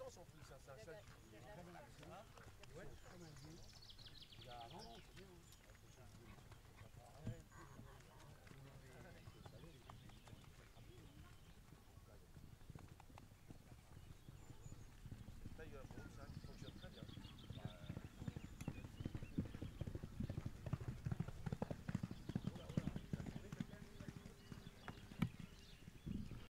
chance en plus, hein, c'est un seul. Ouais.